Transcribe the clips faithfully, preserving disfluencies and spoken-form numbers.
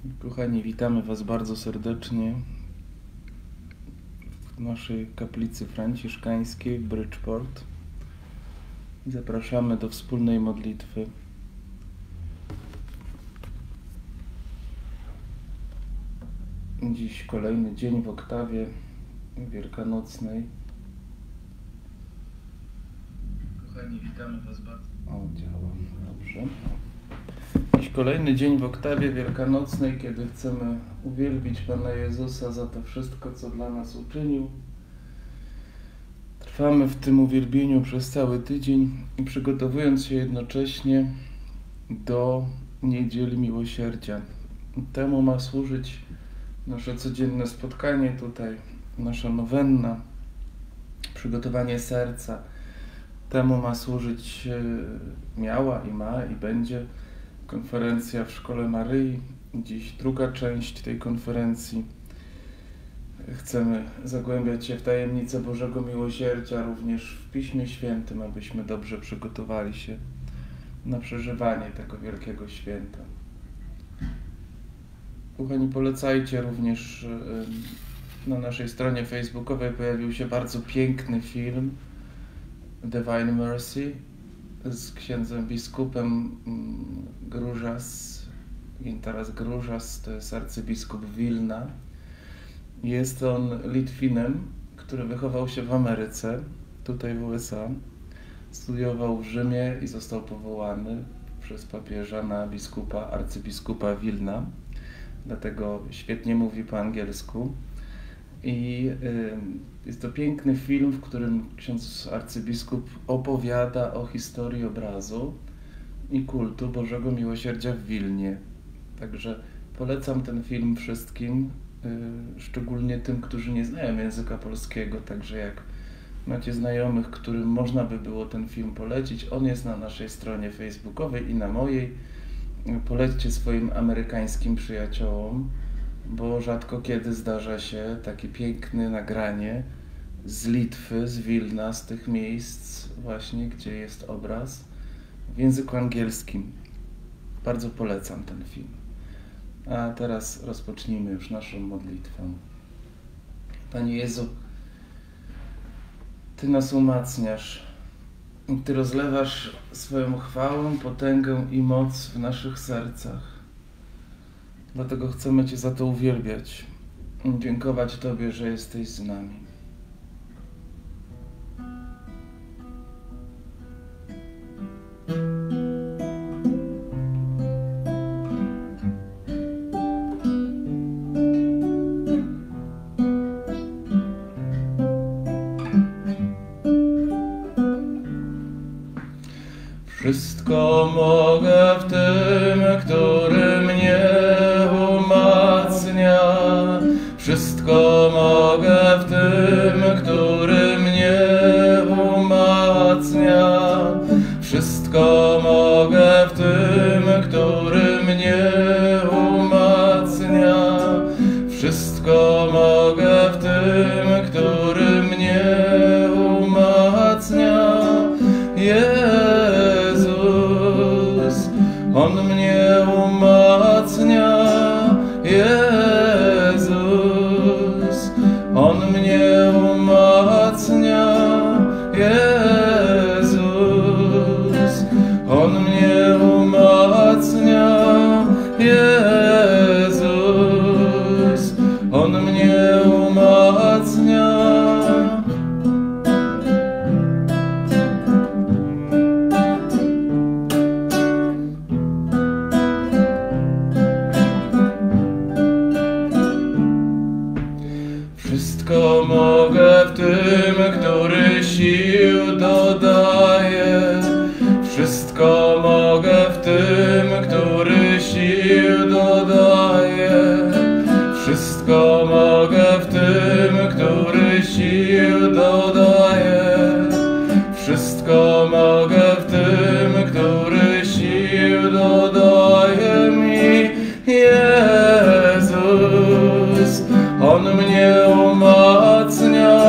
Kochani, witamy Was bardzo serdecznie w naszej kaplicy franciszkańskiej w Bridgeport i zapraszamy do wspólnej modlitwy. Dziś kolejny dzień w oktawie wielkanocnej. Kochani, witamy Was bardzo... O, działa. Dobrze. Dziś kolejny dzień w oktawie wielkanocnej, kiedy chcemy uwielbić Pana Jezusa za to wszystko, co dla nas uczynił. Trwamy w tym uwielbieniu przez cały tydzień i przygotowując się jednocześnie do Niedzieli Miłosierdzia. Temu ma służyć nasze codzienne spotkanie tutaj, nasza nowenna, przygotowanie serca. Temu ma służyć, miała i ma i będzie konferencja w Szkole Maryi. Dziś druga część tej konferencji. Chcemy zagłębiać się w tajemnicę Bożego Miłosierdzia również w Piśmie Świętym, abyśmy dobrze przygotowali się na przeżywanie tego wielkiego święta. Kochani, polecajcie również, na naszej stronie facebookowej pojawił się bardzo piękny film Divine Mercy z księdzem biskupem Gružas. Gintaras Gružas to jest arcybiskup Wilna. Jest on Litwinem, który wychował się w Ameryce, tutaj w U S A. Studiował w Rzymie i został powołany przez papieża na biskupa, arcybiskupa Wilna. Dlatego świetnie mówi po angielsku. I y, jest to piękny film, w którym ksiądz arcybiskup opowiada o historii obrazu i kultu Bożego Miłosierdzia w Wilnie. Także polecam ten film wszystkim, y, szczególnie tym, którzy nie znają języka polskiego. Także jak macie znajomych, którym można by było ten film polecić, on jest na naszej stronie facebookowej i na mojej. Polećcie swoim amerykańskim przyjaciołom, bo rzadko kiedy zdarza się takie piękne nagranie z Litwy, z Wilna, z tych miejsc właśnie, gdzie jest obraz w języku angielskim. Bardzo polecam ten film. A teraz rozpocznijmy już naszą modlitwę. Panie Jezu, Ty nas umacniasz. Ty rozlewasz swoją chwałę, potęgę i moc w naszych sercach. Dlatego chcemy Cię za to uwielbiać. Dziękować Tobie, że jesteś z nami. Wszystko mogę w tym, który mnie umacnia. Wszystko mogę w tym, który mnie umacnia. Wszystko mogę w tym, który mnie umacnia. Wszystko mogę w tym, który mnie umacnia. Jezus, On mnie umacnia. Jezus, On mnie umacnia. Jezus, On mnie umacnia. Jezus, On mnie umacnia. Wszystko mogę w tym, który sił dodaje. Wszystko mogę w tym, który sił dodaje. Wszystko mogę w tym, który sił dodaje. Wszystko mogę w tym, który sił dodaje mi. Jezus, On mnie umacnia.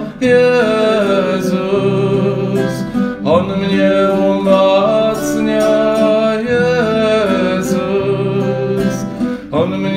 Jezus, On mnie umacnia. Jezus, On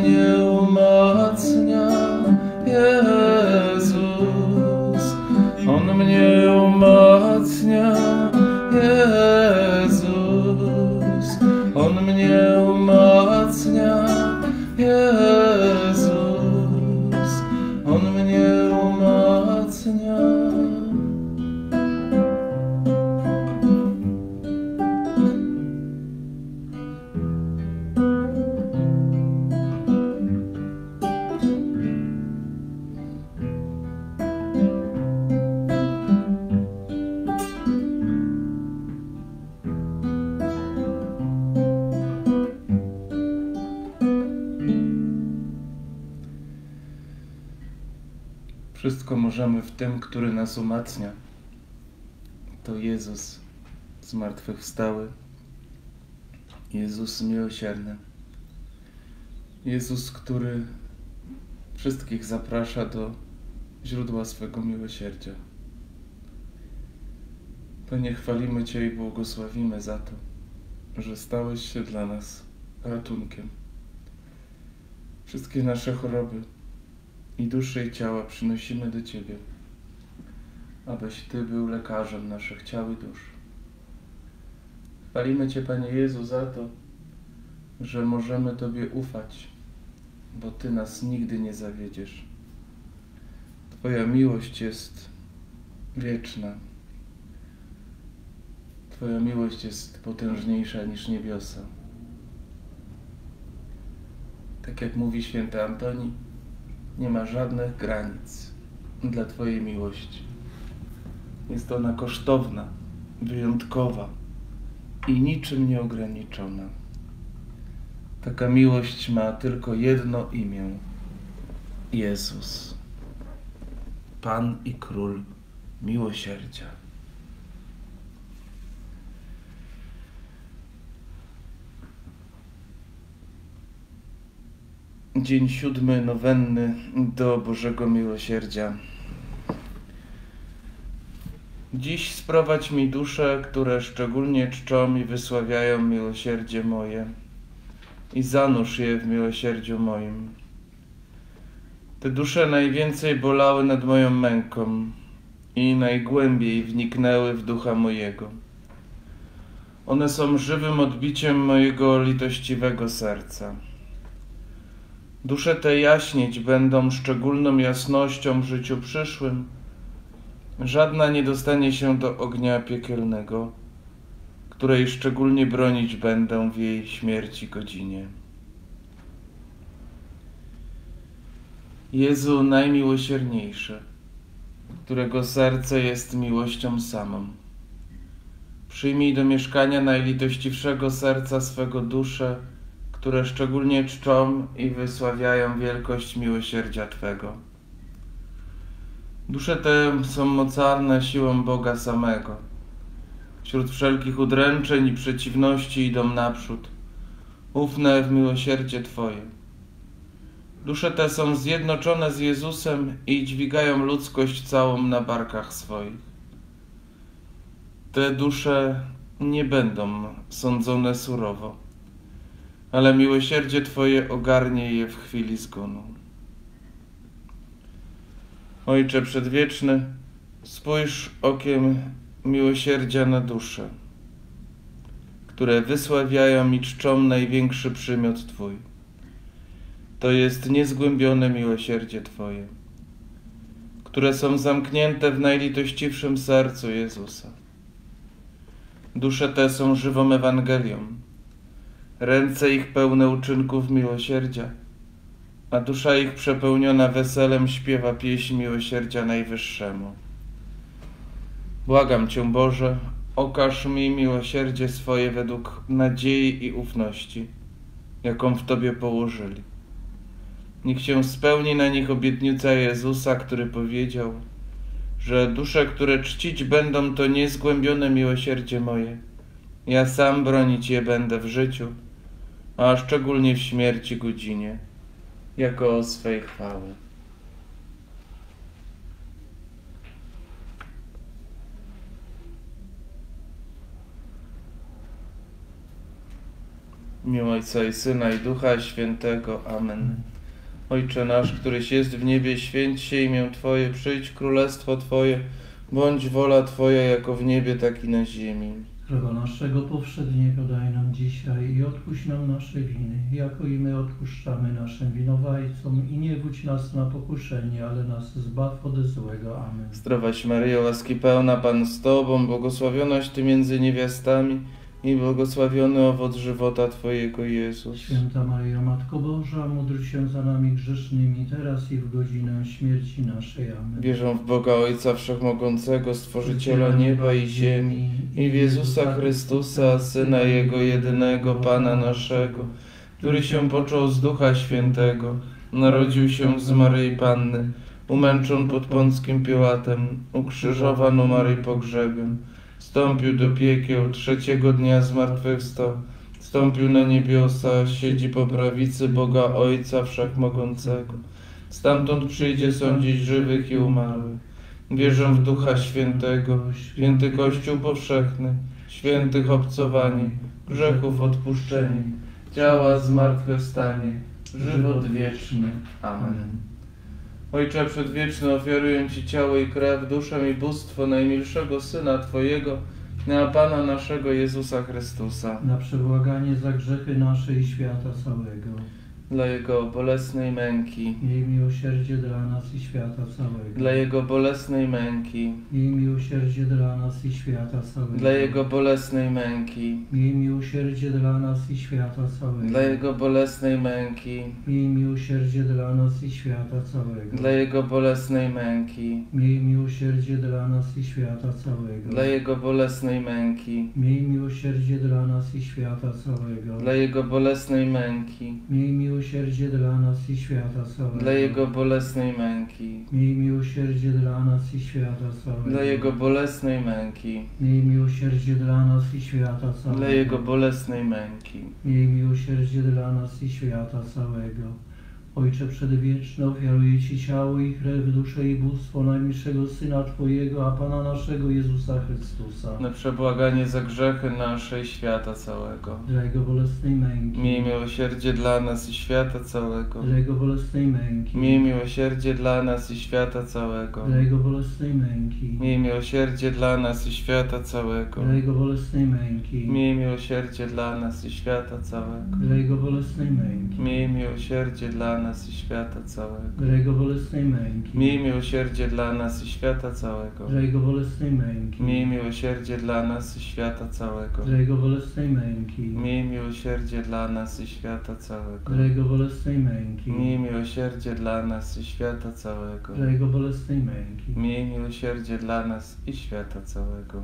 mnie umacnia, Jezus. On mnie umacnia, Jezus. On mnie umacnia, Jezus. On mnie umacnia. Wszystko możemy w tym, który nas umacnia. To Jezus zmartwychwstały. Jezus miłosierny. Jezus, który wszystkich zaprasza do źródła swego miłosierdzia. Panie, chwalimy Cię i błogosławimy za to, że stałeś się dla nas ratunkiem. Wszystkie nasze choroby i duszy i ciała przynosimy do Ciebie, abyś Ty był lekarzem naszych ciał i dusz. Chwalimy Cię, Panie Jezu, za to, że możemy Tobie ufać, bo Ty nas nigdy nie zawiedziesz. Twoja miłość jest wieczna. Twoja miłość jest potężniejsza niż niebiosa. Tak jak mówi święty Antoni, nie ma żadnych granic dla Twojej miłości. Jest ona kosztowna, wyjątkowa i niczym nieograniczona. Taka miłość ma tylko jedno imię: Jezus, Pan i Król miłosierdzia. Dzień siódmy nowenny do Bożego Miłosierdzia. Dziś sprowadź mi dusze, które szczególnie czczą i wysławiają miłosierdzie moje, i zanurz je w miłosierdziu moim. Te dusze najwięcej bolały nad moją męką i najgłębiej wniknęły w ducha mojego. One są żywym odbiciem mojego litościwego serca. Dusze te jaśnieć będą szczególną jasnością w życiu przyszłym. Żadna nie dostanie się do ognia piekielnego, której szczególnie bronić będę w jej śmierci godzinie. Jezu najmiłosierniejszy, którego serce jest miłością samą, przyjmij do mieszkania najlitościwszego serca swego dusze, które szczególnie czczą i wysławiają wielkość miłosierdzia Twego. Dusze te są mocarne siłą Boga samego. Wśród wszelkich udręczeń i przeciwności idą naprzód, ufne w miłosierdzie Twoje. Dusze te są zjednoczone z Jezusem i dźwigają ludzkość całą na barkach swoich. Te dusze nie będą sądzone surowo, ale miłosierdzie Twoje ogarnie je w chwili zgonu. Ojcze Przedwieczny, spójrz okiem miłosierdzia na dusze, które wysławiają i czczą największy przymiot Twój. To jest niezgłębione miłosierdzie Twoje, które są zamknięte w najlitościwszym sercu Jezusa. Dusze te są żywą Ewangelią, ręce ich pełne uczynków miłosierdzia, a dusza ich przepełniona weselem śpiewa pieśń miłosierdzia Najwyższemu. Błagam Cię, Boże, okaż mi miłosierdzie swoje według nadziei i ufności, jaką w Tobie położyli. Niech się spełni na nich obietnica Jezusa, który powiedział, że dusze, które czcić będą to niezgłębione miłosierdzie moje, ja sam bronić je będę w życiu, a szczególnie w śmierci godzinie, jako o swej chwały. W imię Ojca i Syna i Ducha Świętego. Amen. Ojcze nasz, któryś jest w niebie, święć się imię Twoje, przyjdź królestwo Twoje, bądź wola Twoja jako w niebie, tak i na ziemi. Chleba naszego powszedniego daj nam dzisiaj i odpuść nam nasze winy, jako i my odpuszczamy naszym winowajcom. I nie wódź nas na pokuszenie, ale nas zbaw ode złego. Amen. Zdrowaś Maryjo, łaski pełna, Pan z Tobą, błogosławionaś Ty między niewiastami i błogosławiony owoc żywota Twojego, Jezus. Święta Maryjo, Matko Boża, módl się za nami grzesznymi, teraz i w godzinę śmierci naszej. Amen. Wierzę w Boga Ojca Wszechmogącego, Stworzyciela nieba i ziemi, i w Jezusa Chrystusa, Syna Jego jedynego, Pana naszego, który się począł z Ducha Świętego, narodził się z Maryi Panny, umęczon pod Pąckim Piłatem, ukrzyżowan, umarł i pogrzebien, wstąpił do piekieł, trzeciego dnia zmartwychwstał, wstąpił na niebiosa, siedzi po prawicy Boga Ojca Wszechmogącego. Stamtąd przyjdzie sądzić żywych i umarłych. Wierzę w Ducha Świętego, święty Kościół powszechny, świętych obcowanie, grzechów odpuszczenie, ciała zmartwychwstanie, żywot wieczny. Amen. Ojcze Przedwieczny, ofiaruję Ci ciało i krew, duszę i bóstwo najmilszego Syna Twojego, na Pana naszego Jezusa Chrystusa, Na przebłaganie za grzechy nasze i świata całego. dla Jego bolesnej męki, Miej miłosierdzie dla nas i świata całego. dla Jego bolesnej męki, Miej miłosierdzie dla nas i świata całego. dla Jego bolesnej męki, Miej miłosierdzie dla nas i świata całego. dla Jego bolesnej męki, Miej miłosierdzie dla nas i świata całego. dla Jego bolesnej męki, Miej miłosierdzie dla nas i świata całego. dla Jego bolesnej męki, Miej miłosierdzie dla nas i świata całego. dla Jego bolesnej męki, Miej miłosierdzie dla nas i świata całego. dla Jego bolesnej męki, Miej miłosierdzie dla nas i świata całego. dla Jego bolesnej męki, Miej miłosierdzie dla nas i świata całego. dla Jego bolesnej męki. Miej miłosierdzie dla nas i świata całego. Ojcze Przedwieczny, ofiaruję Ci ciało i krew, duszę i bóstwo najmilszego Syna Twojego, a Pana naszego Jezusa Chrystusa. Na przebłaganie za grzechy nasze i świata całego. Dla Jego bolesnej męki. Miej miłosierdzie dla nas i świata całego. Dla Jego bolesnej męki. Miej miłosierdzie dla nas i świata całego. Dla Jego bolesnej męki. Miej miłosierdzie dla nas i świata całego. Dla Jego bolesnej męki. Miej miłosierdzie dla nas i świata całego. Dla Jego bolesnej męki. Miej miłosierdzie dla nas i świata całego. Dla Jego bolesnej męki. Miej miłosierdzie dla nas i świata całego. Dla Jego bolesnej męki. Miej miłosierdzie dla nas i świata całego. Dla Jego bolesnej męki. Miej miłosierdzie dla nas i świata całego. Dla Jego bolesnej męki. Miej miłosierdzie dla nas i świata całego. Dla Jego bolesnej męki. Miej miłosierdzie dla nas i świata całego.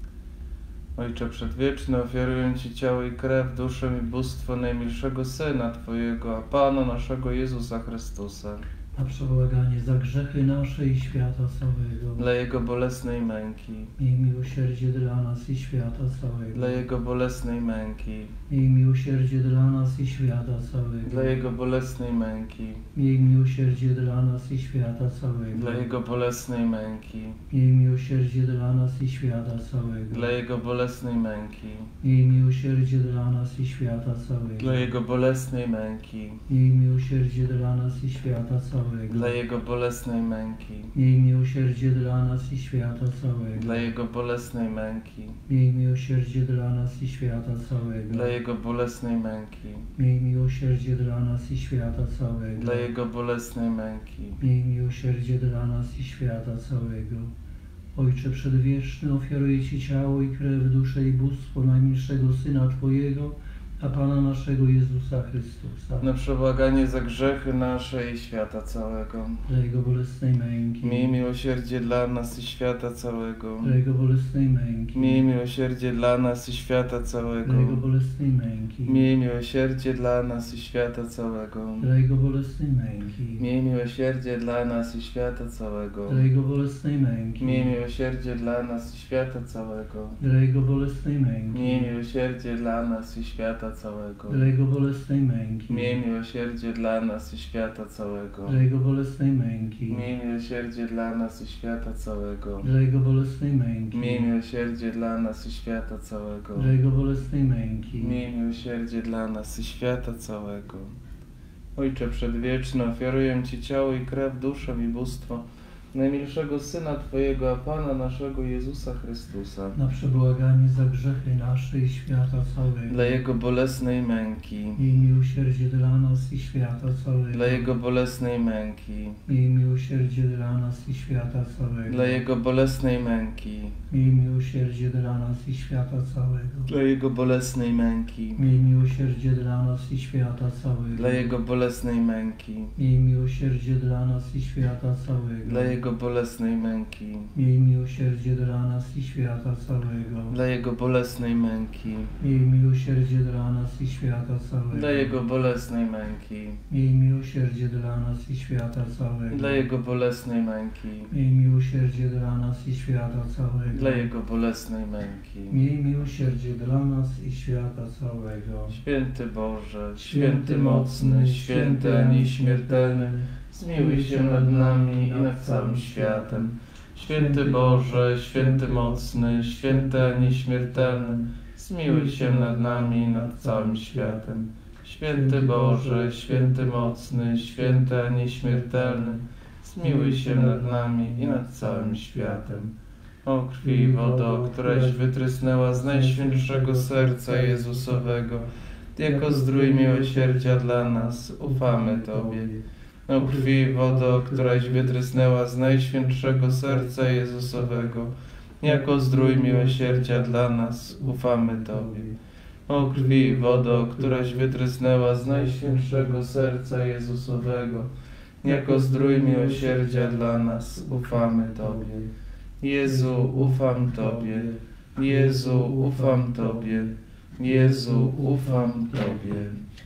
Ojcze Przedwieczny, ofiaruję Ci ciało i krew, duszę i bóstwo najmilszego Syna Twojego, a Pana naszego Jezusa Chrystusa, Na przebłaganie za grzechy nasze i świata całego. dla Jego bolesnej męki, Miej miłosierdzie dla nas i świata całego. dla Jego bolesnej męki, Miej miłosierdzie dla nas i świata całego. dla Jego bolesnej męki, Miej miłosierdzie dla nas i świata całego. dla Jego bolesnej męki, Miej miłosierdzie dla nas i świata całego. dla Jego bolesnej męki, Miej miłosierdzie dla nas i świata całego. dla Jego bolesnej męki, Miej miłosierdzie dla nas i świata całego. dla Jego bolesnej męki, Miej miłosierdzie dla nas i świata całego. dla Jego bolesnej męki, Miej miłosierdzie dla nas i świata całego. dla Jego bolesnej męki, Miej miłosierdzie dla nas i świata całego. dla Jego bolesnej męki. Miej miłosierdzie dla nas i świata całego. Ojcze Przedwieczny, ofiaruję Ci ciało i krew, duszę i bóstwo najmilszego Syna Twojego, a Pana naszego Jezusa Chrystusa. Na przebłaganie za grzechy nasze i świata całego. Dla Jego bolesnej męki. Miej miłosierdzie dla nas i świata całego. Dla Jego bolesnej męki. Miej miłosierdzie dla nas i świata całego. Dla Jego bolesnej męki. Miej miłosierdzie dla nas i świata całego. Dla Jego bolesnej męki. Miej miłosierdzie dla nas i świata całego. Dla Jego bolesnej męki. Miej miłosierdzie dla nas i świata całego. Dla Jego bolesnej męki. Miej miłosierdzie dla nas i świata świata całego. dla Jego bolesnej męki, Miej miłosierdzie dla nas i świata całego. dla Jego bolesnej męki, Miej miłosierdzie dla nas i świata całego. dla Jego bolesnej męki, Miej miłosierdzie dla nas i świata całego. dla Jego bolesnej męki, Miej miłosierdzie dla nas i świata całego. Ojcze Przedwieczny, ofiaruję Ci ciało i krew, duszę i bóstwo najmilszego Syna Twojego, a Pana naszego Jezusa Chrystusa, na przebłaganie za grzechy nasze i świata całego, dla Jego bolesnej męki, miej miłosierdzie dla nas i świata całego, dla Jego bolesnej męki, miej miłosierdzie dla nas i świata całego, dla Jego bolesnej męki, miej miłosierdzie dla nas i świata całego, dla Jego bolesnej męki, miej miłosierdzie dla nas i świata całego, dla Jego bolesnej męki, miej miłosierdzie dla nas i świata całego, dla Jego bolesnej męki, miej miłosierdzie dla nas i świata całego, dla Jego bolesnej męki, miej miłosierdzie dla nas i świata całego, dla Jego bolesnej męki, miej miłosierdzie dla nas i świata całego, dla Jego bolesnej męki, miej miłosierdzie dla nas i świata całego, dla Jego bolesnej męki. miej miłosierdzie dla nas i świata całego. Święty Boże, święty mocny, święty a nieśmiertelny, zmiłuj się nad nami i nad całym światem. Święty Boże, święty mocny, święty a nieśmiertelny, zmiłuj się nad nami i nad całym światem. Święty Boże, święty mocny, święty a nieśmiertelny, zmiłuj się nad nami i nad całym światem. O krwi i wodo, któraś wytrysnęła z najświętszego serca Jezusowego, jako zdrój miłosierdzia dla nas, ufamy Tobie. O krwi i wodo, któraś wytrysnęła z najświętszego serca Jezusowego, jako zdrój miłosierdzia dla nas, ufamy Tobie. O krwi i wodo, któraś wytrysnęła z najświętszego serca Jezusowego, jako zdrój miłosierdzia dla nas, ufamy Tobie. Jezu, ufam Tobie. Jezu, ufam Tobie. Jezu, ufam Tobie.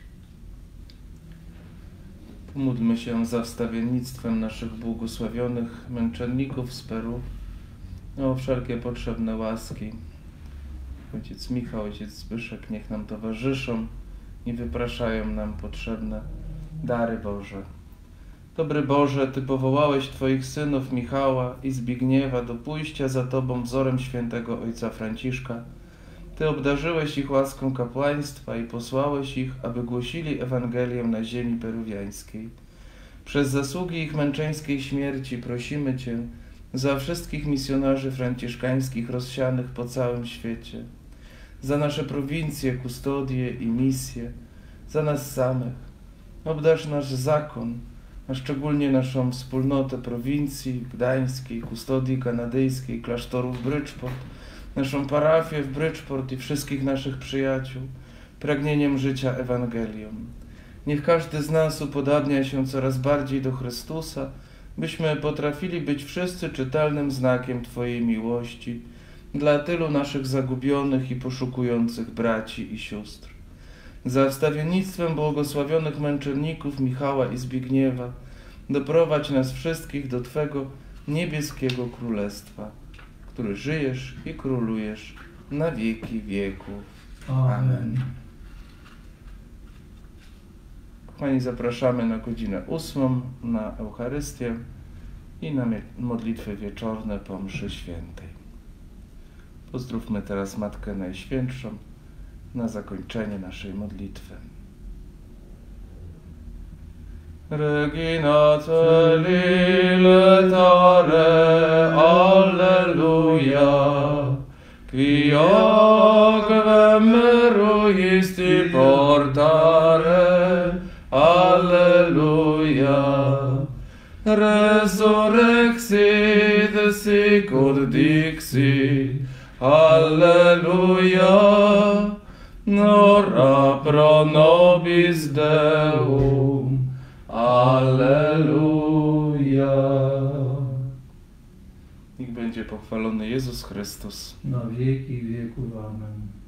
Módlmy się za wstawiennictwem naszych błogosławionych męczenników z Peru o wszelkie potrzebne łaski. Ojciec Michał, ojciec Zbyszek, niech nam towarzyszą i wypraszają nam potrzebne dary Boże. Dobry Boże, Ty powołałeś Twoich synów Michała i Zbigniewa do pójścia za Tobą wzorem świętego ojca Franciszka. Ty obdarzyłeś ich łaską kapłaństwa i posłałeś ich, aby głosili Ewangelię na ziemi peruwiańskiej. Przez zasługi ich męczeńskiej śmierci prosimy Cię za wszystkich misjonarzy franciszkańskich rozsianych po całym świecie, za nasze prowincje, kustodie i misje, za nas samych. Obdarz nasz zakon, a szczególnie naszą wspólnotę prowincji gdańskiej, kustodii kanadyjskiej, klasztorów Bridgeport, naszą parafię w Bridgeport i wszystkich naszych przyjaciół, pragnieniem życia Ewangelią. Niech każdy z nas upodabnia się coraz bardziej do Chrystusa, byśmy potrafili być wszyscy czytelnym znakiem Twojej miłości dla tylu naszych zagubionych i poszukujących braci i sióstr. Za wstawiennictwem błogosławionych męczenników Michała i Zbigniewa doprowadź nas wszystkich do Twego niebieskiego królestwa, który żyjesz i królujesz na wieki wieków. Amen. Kochani, zapraszamy na godzinę ósmą na Eucharystię i na modlitwy wieczorne po mszy świętej. Pozdrówmy teraz Matkę Najświętszą na zakończenie naszej modlitwy. Regina celi letare, alleluia, qui ogvem meruisti portare, alleluia. Resurrexit sicut dixit, alleluia. Ora pro nobis Deum, alleluja. Niech będzie pochwalony Jezus Chrystus. Na wieki wieków. Amen.